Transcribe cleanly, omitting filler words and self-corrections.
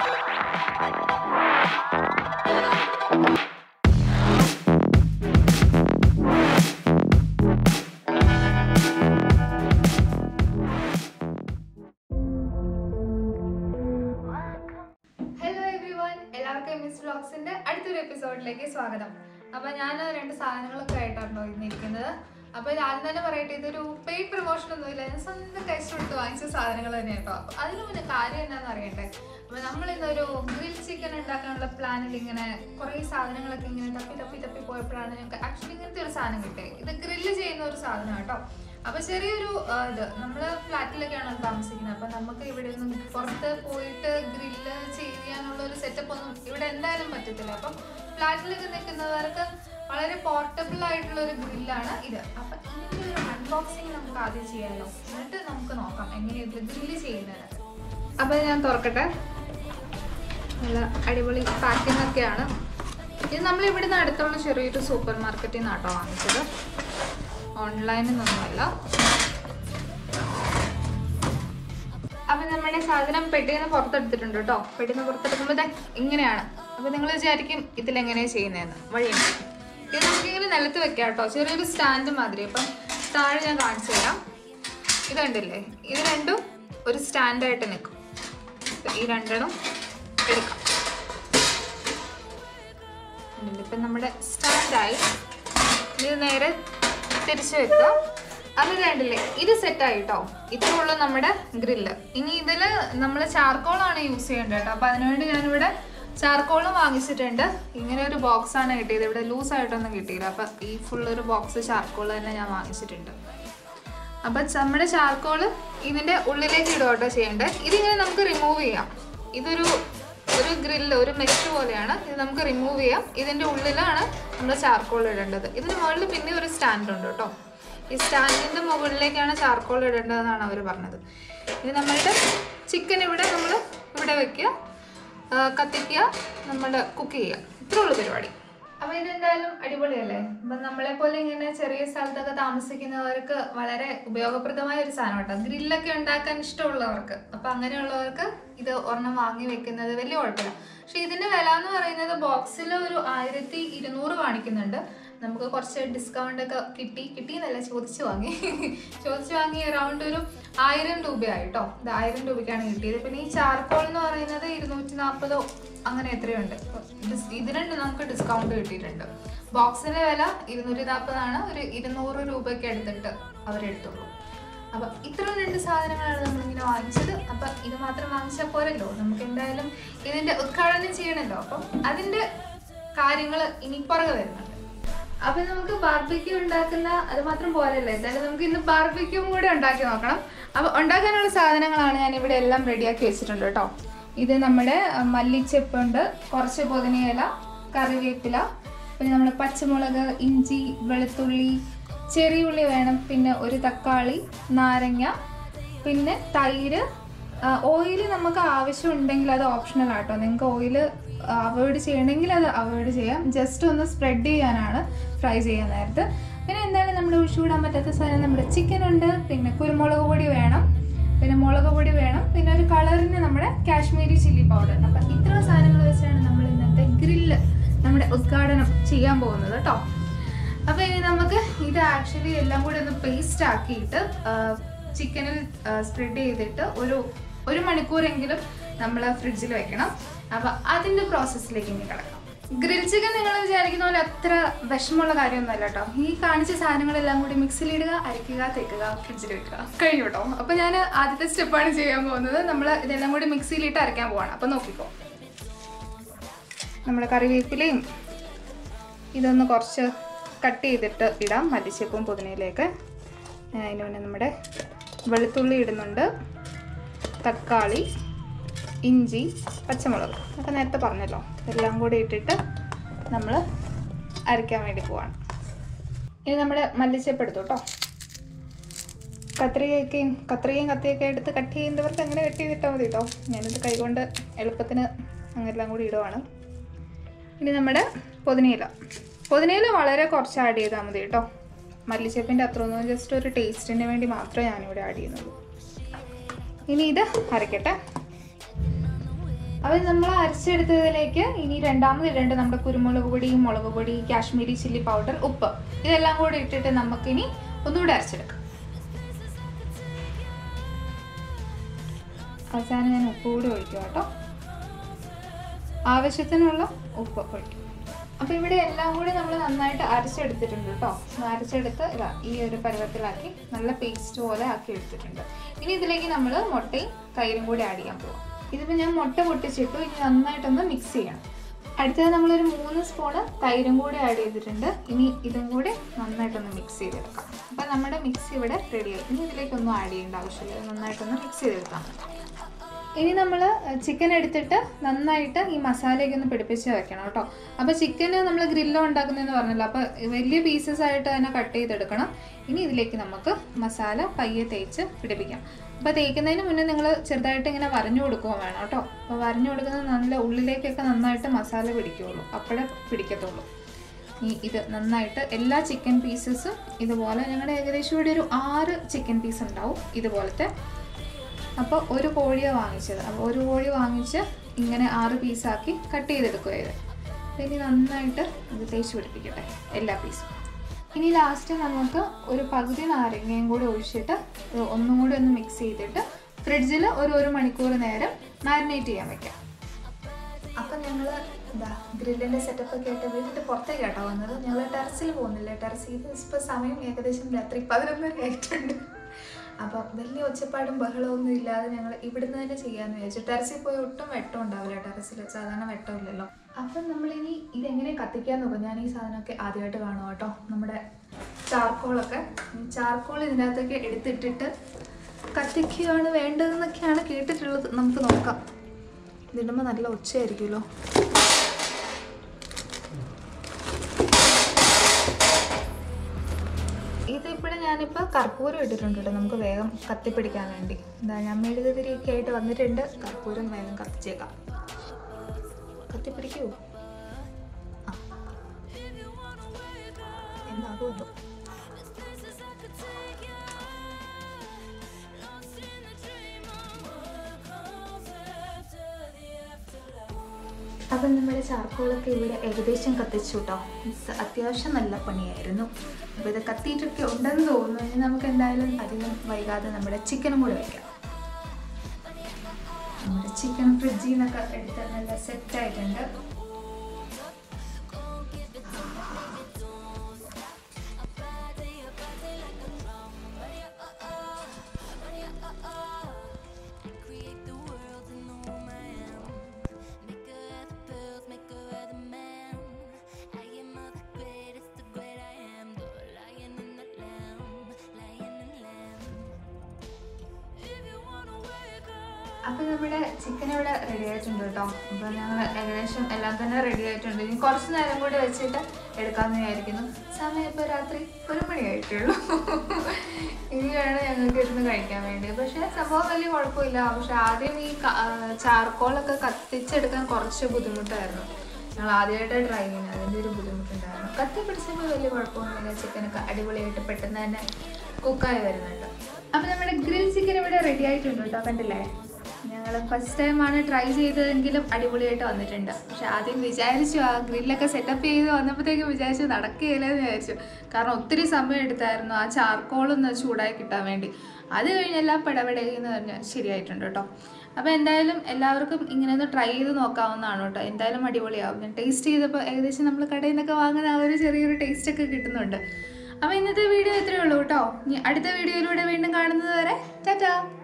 അടുത്തൊരു എപ്പിസോഡിലേക്ക് സ്വാഗതം. അപ്പൊ ഞാൻ രണ്ട് സാധനങ്ങളൊക്കെ ആയിട്ടാണോ ഇന്നിരിക്കുന്നത്. അപ്പൊ ഇത് ആദ്യം തന്നെ പറയട്ടെ, ഇതൊരു പെയ്ഡ് പ്രൊമോഷൻ ഒന്നുമില്ല, ഞാൻ സ്വന്തം കഴിച്ചു കൊടുത്ത് വാങ്ങിച്ച സാധനങ്ങൾ തന്നെ കേട്ടോ. അപ്പൊ അതിന് മുന്നേ കാര്യം എന്താണെന്ന് അറിയട്ടെ. അപ്പൊ നമ്മളിന്നൊരു ഗ്രിൽ ചിക്കൻ ഉണ്ടാക്കാനുള്ള പ്ലാനിൽ ഇങ്ങനെ കുറെ സാധനങ്ങളൊക്കെ ഇങ്ങനെ തപ്പി പോയപ്പോഴാണ് ഞങ്ങൾക്ക് ആക്ച്വലി ഇങ്ങനത്തെ ഒരു സാധനം കിട്ടിയത്. ഇത് ഗ്രില്ല് ചെയ്യുന്ന ഒരു സാധനം കേട്ടോ. അപ്പൊ ചെറിയൊരു ഇത് നമ്മള് ഫ്ലാറ്റിലൊക്കെയാണോ താമസിക്കുന്നത്. അപ്പൊ നമുക്ക് ഇവിടെ ഒന്നും പുറത്ത് പോയിട്ട് ഗ്രില്ല് ചെയ്യാനുള്ള ഒരു സെറ്റപ്പ് ഒന്നും ഇവിടെ എന്തായാലും പറ്റത്തില്ല. അപ്പം ഫ്ലാറ്റിലൊക്കെ നിൽക്കുന്നവർക്ക് വളരെ പോർട്ടബിൾ ആയിട്ടുള്ള ഒരു ഗ്രില്ലാണ് ഇത്. അപ്പൊ ഇതിന്റെ ഒരു അൺബോക്സിങ് നമുക്ക് ആദ്യം ചെയ്യാമല്ലോ, എന്നിട്ട് നമുക്ക് നോക്കാം എങ്ങനെയാണ് ഇത് ഗ്രില്ല് ചെയ്യുന്നത്. അപ്പൊ ഞാൻ തുറക്കട്ടെ. നല്ല അടിപൊളി പാക്കിംഗ് ഒക്കെയാണ്. ഇത് നമ്മൾ ഇവിടുന്ന് അടുത്തുള്ള ചെറിയൊരു സൂപ്പർ മാർക്കറ്റിൽ നിന്നാട്ടോ വാങ്ങിച്ചത്, ഓൺലൈനിൽ നിന്നൊന്നുമല്ല. അപ്പൊ നമ്മുടെ സാധനം പെട്ടിന്ന് പുറത്തെടുത്തിട്ടുണ്ട് കേട്ടോ. പെട്ടിന്ന് പുറത്തെടുക്കുമ്പോൾ ഇങ്ങനെയാണ്. അപ്പൊ നിങ്ങൾ വിചാരിക്കും ഇതിലെങ്ങനെയാണ് ചെയ്യുന്നതെന്ന്. വഴിയുണ്ട്. ഇത് നമുക്കിങ്ങനെ നിലത്ത് വെക്കാം കേട്ടോ, ചെറിയൊരു സ്റ്റാൻഡ് മാതിരി. അപ്പം താഴെ ഞാൻ കാണിച്ചു തരാം. ഇത് കണ്ടില്ലേ, ഇത് രണ്ടും ഒരു സ്റ്റാൻഡായിട്ട് നിൽക്കും. ഈ രണ്ടെണ്ണം എടുക്കാം. ഇപ്പം നമ്മുടെ സ്റ്റാൻഡായി. ഇത് നേരെ തിരിച്ചു വെക്കുക. അത് കണ്ടില്ലേ, ഇത് സെറ്റായിട്ടോ. ഇത്രേ ഉള്ളൂ നമ്മുടെ ഗ്രില്ല്. ഇനി ഇതിൽ നമ്മൾ ചാർക്കോളാണ് യൂസ് ചെയ്യേണ്ടത് കേട്ടോ. അപ്പം അതിനുവേണ്ടി ഞാനിവിടെ ചാർക്കോളും വാങ്ങിച്ചിട്ടുണ്ട്. ഇങ്ങനെ ഒരു ബോക്സ് ആണ് കിട്ടിയത്, ഇവിടെ ലൂസായിട്ടൊന്നും കിട്ടിയില്ല. അപ്പം ഈ ഫുള്ളൊരു ബോക്സ് ചാർക്കോൾ തന്നെ ഞാൻ വാങ്ങിച്ചിട്ടുണ്ട്. അപ്പം നമ്മുടെ ചാർക്കോൾ ഇതിൻ്റെ ഉള്ളിലേക്ക് ഇടുക കേട്ടോ ചെയ്യേണ്ടത്. ഇതിങ്ങനെ നമുക്ക് റിമൂവ് ചെയ്യാം. ഇതൊരു ഗ്രില്ല്, ഒരു മെഷ് പോലെയാണ്. ഇത് നമുക്ക് റിമൂവ് ചെയ്യാം. ഇതിൻ്റെ ഉള്ളിലാണ് നമ്മൾ ചാർക്കോൾ ഇടേണ്ടത്. ഇതിന് മുകളിൽ പിന്നെ ഒരു സ്റ്റാൻഡ് ഉണ്ട് കേട്ടോ. ഈ സ്റ്റാൻഡിൻ്റെ മുകളിലേക്കാണ് ചാർക്കോൾ ഇടേണ്ടതെന്നാണ് അവർ പറഞ്ഞത്. ഇത് നമ്മളുടെ ചിക്കൻ ഇവിടെ വെക്കുക, കത്തിക്കുക, നമ്മൾ കുക്ക് ചെയ്യുക. ഇത്രയുള്ള പരിപാടി. അപ്പം ഇതെന്തായാലും അടിപൊളിയല്ലേ. അപ്പം നമ്മളെപ്പോലെ ഇങ്ങനെ ചെറിയ സ്ഥലത്തൊക്കെ താമസിക്കുന്നവർക്ക് വളരെ ഉപയോഗപ്രദമായ ഒരു സാധനം കേട്ടോ. ഗ്രില്ലൊക്കെ ഉണ്ടാക്കാൻ ഇഷ്ടമുള്ളവർക്ക്, അപ്പം അങ്ങനെയുള്ളവർക്ക് ഇത് ഒരെണ്ണം വാങ്ങി വെക്കുന്നത് വലിയ കുഴപ്പമില്ല. പക്ഷെ ഇതിൻ്റെ വില എന്ന് പറയുന്നത് ബോക്സിൽ ഒരു 1200 കാണിക്കുന്നുണ്ട്. നമുക്ക് കുറച്ച് ഡിസ്കൗണ്ട് ഒക്കെ കിട്ടിയെന്നല്ല, ചോദിച്ചു വാങ്ങി അറൗണ്ട് ഒരു 1000 രൂപയായിട്ടോ. ഇത് 1000 രൂപയ്ക്കാണ് കിട്ടിയത്. പിന്നെ ഈ ചാർക്കോൾ എന്ന് പറയുന്നത് 240 അങ്ങനെ എത്രയുണ്ട്. ഇതിനുണ്ട് നമുക്ക് ഡിസ്കൗണ്ട് കിട്ടിയിട്ടുണ്ട്. ബോക്സിന്റെ വില 240 ഒരു 200 രൂപയ്ക്ക് എടുത്തിട്ട് അവരെടുത്തുള്ളൂ. അപ്പൊ ഇത്രയും രണ്ട് സാധനങ്ങളാണ് നമ്മളിങ്ങനെ വാങ്ങിച്ചത്. അപ്പൊ ഇത് മാത്രം വാങ്ങിച്ചാൽ പോരല്ലോ, നമുക്ക് എന്തായാലും ഇതിന്റെ ഉദ്ഘാടനം ചെയ്യണല്ലോ. അപ്പം അതിന്റെ കാര്യങ്ങൾ ഇനി പുറകെ വരുന്നുണ്ട്. അപ്പൊ നമുക്ക് ബാർബിക്യൂ ഉണ്ടാക്കുന്ന അത് മാത്രം പോരല്ലോ, എന്തായാലും നമുക്ക് ഇന്ന് ബാർബിക്യൂം കൂടെ ഉണ്ടാക്കി നോക്കണം. അപ്പൊ ഉണ്ടാക്കാനുള്ള സാധനങ്ങളാണ് ഞാൻ ഇവിടെ എല്ലാം റെഡിയാക്കി വെച്ചിട്ടുണ്ട് കേട്ടോ. ഇത് നമ്മുടെ മല്ലിച്ചെപ്പുണ്ട്, കുറച്ച് പുതിനയില, കറിവേപ്പില, പിന്നെ നമ്മുടെ പച്ചമുളക്, ഇഞ്ചി, വെളുത്തുള്ളി, ചെറിയുള്ളി വേണം, പിന്നെ ഒരു തക്കാളി, നാരങ്ങ, പിന്നെ തൈര്. ഓയിൽ നമുക്ക് ആവശ്യമുണ്ടെങ്കിൽ അത് ഓപ്ഷണൽ ആട്ടോ. നിങ്ങൾക്ക് ഓയിൽ അവോയ്ഡ് ചെയ്യണമെങ്കിൽ അത് അവോയ്ഡ് ചെയ്യാം. ജസ്റ്റ് ഒന്ന് സ്പ്രെഡ് ചെയ്യാനാണ് ഫ്രൈ ചെയ്യാൻ നേരത്ത്. പിന്നെ എന്തായാലും നമ്മൾ ഒഴിച്ചുവിടാൻ പറ്റാത്ത സാധനം നമ്മുടെ ചിക്കൻ ഉണ്ട്. പിന്നെ കുരുമുളക് പൊടി വേണം, പിന്നെ മുളക് പൊടി വേണം, പിന്നെ ഒരു കളറിന് നമ്മുടെ കാശ്മീരി ചില്ലി പൗഡർ. അപ്പം ഇത്ര സാധനങ്ങൾ വെച്ചാണ് നമ്മൾ ഇന്നത്തെ ഗ്രില്ല് നമ്മുടെ ഉദ്ഘാടനം ചെയ്യാൻ പോകുന്നത് കേട്ടോ. അപ്പോൾ ഇനി നമുക്ക് ഇത് ആക്ച്വലി എല്ലാം കൂടി ഒന്ന് പേസ്റ്റ് ആക്കിയിട്ട് ചിക്കനിൽ സ്പ്രെഡ് ചെയ്തിട്ട് ഒരു മണിക്കൂറെങ്കിലും നമ്മൾ ഫ്രിഡ്ജിൽ വെക്കണം. അപ്പം അതിൻ്റെ പ്രോസസ്സിലേക്ക് ഇനി കിടക്കാം. ഗ്രിൽ ചിക്കൻ നിങ്ങൾ വിചാരിക്കുന്ന പോലെ അത്ര വിഷമമുള്ള കാര്യമൊന്നുമല്ല കേട്ടോ. ഈ കാണിച്ച സാധനങ്ങളെല്ലാം കൂടി മിക്സിയിലിടുക, അരയ്ക്കുക, തേക്കുക, ഫ്രിഡ്ജിൽ വെക്കുക, കഴിഞ്ഞു കേട്ടോ. അപ്പോൾ ഞാൻ ആദ്യത്തെ സ്റ്റെപ്പാണ് ചെയ്യാൻ പോകുന്നത്. നമ്മൾ ഇതെല്ലാം കൂടി മിക്സിയിലിട്ട് അരയ്ക്കാൻ പോവാണ്. അപ്പോൾ നോക്കിക്കോ, നമ്മുടെ കറിവേപ്പിലയും ഇതൊന്ന് കുറച്ച് കട്ട് ചെയ്തിട്ട് ഇടാം, മല്ലിച്ചെപ്പും പുതിനയിലേക്ക്. അതിന് പിന്നെ നമ്മുടെ വെളുത്തുള്ളി ഇടുന്നുണ്ട്, തക്കാളി, ഇഞ്ചി, പച്ചമുളക് ഒക്കെ നേരത്തെ പറഞ്ഞല്ലോ. എല്ലാം കൂടി ഇട്ടിട്ട് നമ്മൾ അരയ്ക്കാൻ വേണ്ടി പോവാണ്. ഇനി നമ്മുടെ മല്ലിച്ചെപ്പ് എടുത്തു കേട്ടോ. കത്രികയും കത്തിയൊക്കെ എടുത്ത് കട്ട് ചെയ്യുന്നവർക്ക് അങ്ങനെ കട്ട് ചെയ്തിട്ടാൽ മതി കേട്ടോ. ഞാനിത് കൈകൊണ്ട് എളുപ്പത്തിന് അങ്ങനെല്ലാം കൂടി ഇടുവാണ്. ഇനി നമ്മുടെ പുതിനയില വളരെ കുറച്ച് ആഡ് ചെയ്താൽ മതി കേട്ടോ. മല്ലിച്ചെപ്പിൻ്റെ അത്രയൊന്നും, ജസ്റ്റ് ഒരു ടേസ്റ്റിന് വേണ്ടി മാത്രമേ ഞാനിവിടെ ആഡ് ചെയ്യുന്നുള്ളൂ. ഇനി ഇത് അരയ്ക്കട്ടെ. അപ്പോൾ നമ്മൾ അരച്ചെടുത്തതിലേക്ക് ഇനി രണ്ടാമത് ഇടേണ്ട നമ്മുടെ കുരുമുളക് പൊടി, മുളക് പൊടി, കാശ്മീരി ചില്ലി പൗഡർ, ഉപ്പ് ഇതെല്ലാം കൂടെ ഇട്ടിട്ട് നമുക്കിനി ഒന്നുകൂടെ അരച്ചെടുക്കാം. അവസാനം ഞാൻ ഉപ്പ് കൂടി ഒഴിക്കുക കേട്ടോ. ആവശ്യത്തിനുള്ള ഉപ്പ് ഒഴിക്കും. അപ്പോൾ ഇവിടെ എല്ലാം കൂടി നമ്മൾ നന്നായിട്ട് അരച്ചെടുത്തിട്ടുണ്ട് കേട്ടോ. അരച്ചെടുത്ത് ഈ ഒരു പരുവത്തിലാക്കി നല്ല പേസ്റ്റ് പോലെ ആക്കി എടുത്തിട്ടുണ്ട്. ഇനി ഇതിലേക്ക് നമ്മൾ മുട്ടയും തൈരും കൂടി ആഡ് ചെയ്യാൻ പോകാം. ഇതിപ്പോൾ ഞാൻ മുട്ട പൊട്ടിച്ചിട്ടു. ഇനി നന്നായിട്ടൊന്ന് മിക്സ് ചെയ്യണം. അടുത്തത് നമ്മളൊരു 3 സ്പൂണ് തൈരും കൂടി ആഡ് ചെയ്തിട്ടുണ്ട്. ഇനി ഇതും കൂടി നന്നായിട്ടൊന്ന് മിക്സ് ചെയ്തെടുക്കാം. അപ്പോൾ നമ്മുടെ മിക്സ് ഇവിടെ റെഡിയായി. ഇനി ഇതിലേക്കൊന്നും ആഡ് ചെയ്യേണ്ട ആവശ്യമില്ല. നന്നായിട്ടൊന്ന് മിക്സ് ചെയ്തെടുക്കാം. ഇനി നമ്മൾ ചിക്കൻ എടുത്തിട്ട് നന്നായിട്ട് ഈ മസാലയൊക്കെ ഒന്ന് പിടിപ്പിച്ച് വെക്കണം കേട്ടോ. അപ്പോൾ ചിക്കന് നമ്മൾ ഗ്രില്ലോ ഉണ്ടാക്കുന്നതെന്ന് പറഞ്ഞല്ലോ. അപ്പോൾ വലിയ പീസസ് ആയിട്ട് തന്നെ കട്ട് ചെയ്തെടുക്കണം. ഇനി ഇതിലേക്ക് നമുക്ക് മസാല പയ്യെ തേച്ച് പിടിപ്പിക്കാം. അപ്പോൾ തേക്കുന്നതിന് മുന്നേ നിങ്ങൾ ചെറുതായിട്ട് ഇങ്ങനെ വരഞ്ഞു കൊടുക്കുക വേണം കേട്ടോ. അപ്പോൾ വരഞ്ഞു കൊടുക്കുന്നത് നല്ല ഉള്ളിലേക്കൊക്കെ നന്നായിട്ട് മസാല പിടിക്കുകയുള്ളൂ. അപ്പോഴേ പിടിക്കത്തുള്ളൂ. ഇത് നന്നായിട്ട് എല്ലാ ചിക്കൻ പീസസും ഇതുപോലെ ഞങ്ങളുടെ ഏകദേശം ഇവിടെ ഒരു 6 ചിക്കൻ പീസ് ഉണ്ടാവും ഇതുപോലത്തെ. അപ്പോൾ ഒരു കോഴിയാണ് വാങ്ങിച്ചത്. അപ്പോൾ ഒരു കോഴി വാങ്ങിച്ച് ഇങ്ങനെ 6 പീസാക്കി കട്ട് ചെയ്തെടുക്കുക ഇത്. ഇനി നന്നായിട്ട് ഇത് തേച്ച് പിടിപ്പിക്കട്ടെ എല്ലാ പീസും. ഇനി ലാസ്റ്റ് നമുക്ക് ഒരു പകുതി നാരങ്ങയും കൂടി ഒഴിച്ചിട്ട് ഒന്നും കൂടി ഒന്ന് മിക്സ് ചെയ്തിട്ട് ഫ്രിഡ്ജിൽ ഒരു മണിക്കൂർ നേരം മാരിനേറ്റ് ചെയ്യാൻ വെക്കാം. അപ്പം ഞങ്ങൾ ഗ്രില്ലിൻ്റെ സെറ്റപ്പൊക്കെ ആയിട്ട് വീട്ടിൽ പുറത്തേക്ക് കേട്ടോ വന്നത്. ഞങ്ങൾ ടെറസിൽ പോകുന്നില്ല. ടെറസിൽ ഇപ്പോൾ സമയം ഏകദേശം രാത്രി 11 ആയിട്ടുണ്ട്. അപ്പം വലിയ ഒച്ചപ്പാടും ബഹളമൊന്നും ഇല്ലാതെ ഞങ്ങൾ ഇവിടുന്ന് തന്നെ ചെയ്യാമെന്ന് വിചാരിച്ചു. ടെറസിൽ പോയി ഒട്ടും വെട്ടം ഉണ്ടാവില്ല. ടെറസിൽ സാധാരണ വെട്ടമില്ലല്ലോ. അപ്പം നമ്മളിനി ഇതെങ്ങനെ കത്തിക്കാൻ നോക്കാം. ഞാൻ ഈ സാധനമൊക്കെ ആദ്യമായിട്ട് കാണും കേട്ടോ. നമ്മുടെ ചാർക്കോളൊക്കെ ഇതിനകത്തൊക്കെ എടുത്തിട്ടിട്ട് കത്തിക്കുകയാണ് വേണ്ടതെന്നൊക്കെയാണ് കേട്ടിട്ടുള്ളത്. നമുക്ക് നോക്കാം. ഇതിടുമ്പോൾ നല്ല ഒച്ചയായിരിക്കുമല്ലോ. ഇതിപ്പോൾ ഞാനിപ്പോൾ കർപ്പൂരം ഇട്ടിട്ടുണ്ട് കേട്ടോ. നമുക്ക് വേഗം കത്തിപ്പിടിക്കാൻ വേണ്ടി. ഞാൻ മെഴുകുതിരിയൊക്കെ ആയിട്ട് വന്നിട്ടുണ്ട്. കർപ്പൂരം വേഗം കത്തിച്ചേക്കാം. കത്തിപ്പിടിക്കൂ. എന്നാകുമല്ലോ. അപ്പം നമ്മുടെ ചാർക്കോളൊക്കെ ഇവിടെ ഏകദേശം കത്തിച്ചു കേട്ടോ. അത്യാവശ്യം നല്ല പണിയായിരുന്നു. അപ്പോൾ ഇത് കത്തിയിട്ടൊക്കെ ഉണ്ടെന്ന് തോന്നുന്നു. ഇനി നമുക്ക് എന്തായാലും അധികം വൈകാതെ നമ്മുടെ ചിക്കനും കൂടെ വയ്ക്കാം. നമ്മുടെ ചിക്കൻ ഫ്രിഡ്ജിൽ നിന്നൊക്കെ എടുത്ത് നല്ല സെറ്റായിട്ടുണ്ട്. അപ്പം നമ്മുടെ ചിക്കൻ ഇവിടെ റെഡി ആയിട്ടുണ്ട് കേട്ടോ. അപ്പോൾ ഞങ്ങൾ ഏകദേശം എല്ലാം തന്നെ റെഡി ആയിട്ടുണ്ട്. ഇനി കുറച്ച് നേരം കൂടി വെച്ചിട്ട് എടുക്കാമെന്ന് വിചാരിക്കുന്നു. സമയം ഇപ്പോൾ രാത്രി 1 മണിയായിട്ടുള്ളൂ. ഇനി വേണം ഞങ്ങൾക്ക് ഇരുന്ന് കഴിക്കാൻ വേണ്ടി. പക്ഷേ സംഭവം വലിയ കുഴപ്പമില്ല. പക്ഷെ ആദ്യം ഈ ചാർക്കോളൊക്കെ കത്തിച്ചെടുക്കാൻ കുറച്ച് ബുദ്ധിമുട്ടായിരുന്നു. ഞങ്ങൾ ആദ്യമായിട്ട് ട്രൈ ചെയ്യുന്നത്. അതിൻ്റെ ഒരു ബുദ്ധിമുട്ടുണ്ടായിരുന്നു. കത്തി പിടിച്ചപ്പോൾ വലിയ കുഴപ്പമൊന്നുമില്ല. ചിക്കനൊക്കെ അടിപൊളിയായിട്ട് പെട്ടെന്ന് തന്നെ കുക്കായി വരുന്നുണ്ട്. അപ്പോൾ നമ്മുടെ ഗ്രിൽ ചിക്കൻ ഇവിടെ റെഡി ആയിട്ടുണ്ട് കേട്ടോ. കണ്ടില്ലേ? ഞങ്ങൾ ഫസ്റ്റ് ടൈമാണ് ട്രൈ ചെയ്തതെങ്കിലും അടിപൊളിയായിട്ട് വന്നിട്ടുണ്ട്. പക്ഷെ ആദ്യം വിചാരിച്ചു ആ ഗ്രില്ലൊക്കെ സെറ്റപ്പ് ചെയ്ത് വന്നപ്പോഴത്തേക്കും വിചാരിച്ചു നടക്കുകയില്ലെന്ന് വിചാരിച്ചു. കാരണം ഒത്തിരി സമയം എടുത്തായിരുന്നു ആ ചാർക്കോളൊന്ന് ചൂടായി കിട്ടാൻ വേണ്ടി. അത് കഴിഞ്ഞെല്ലാം പടപടയെന്ന് പറഞ്ഞാൽ ശരിയായിട്ടുണ്ട് കേട്ടോ. അപ്പോൾ എന്തായാലും എല്ലാവർക്കും ഇങ്ങനെ ഒന്ന് ട്രൈ ചെയ്ത് നോക്കാവുന്നതാണ് കേട്ടോ. എന്തായാലും അടിപൊളിയാവും. ഞാൻ ടേസ്റ്റ് ചെയ്തപ്പോൾ ഏകദേശം നമ്മൾ കടയിൽ നിന്നൊക്കെ വാങ്ങുന്ന ആ ഒരു ചെറിയൊരു ടേസ്റ്റൊക്കെ കിട്ടുന്നുണ്ട്. അപ്പോൾ ഇന്നത്തെ വീഡിയോ ഇത്രയേ ഉള്ളൂ കേട്ടോ. ഇനി അടുത്ത വീഡിയോയിലൂടെ വീണ്ടും കാണുന്നത് വരെ ടാറ്റാ.